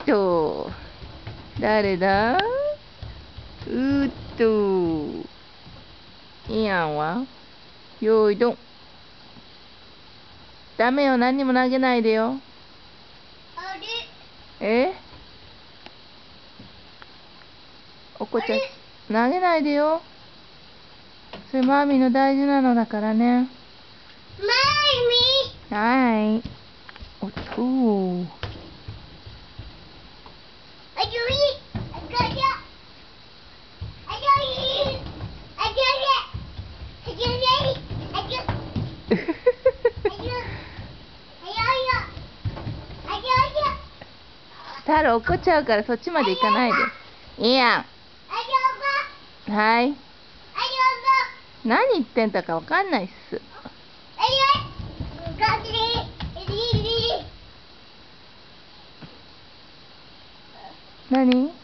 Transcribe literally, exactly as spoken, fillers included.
と、誰だ？うーっと、イアンは？よーいどん。ダメよ、何にも投げないでよ。 あれ？ え？おこちゃん、投げないでよ。それマーミーの大事なのだからね。 マはい。おっと。 ーミー。あじょい。あじょい。あじょい。あじょい。あじょい。あじょい。あじょい。あじょい。あじょい。 タロ怒っちゃうからそっちまで行かないで。イアン。 あじょうが。 はい。 あじょうが。 何言ってんだかわかんないっす。何？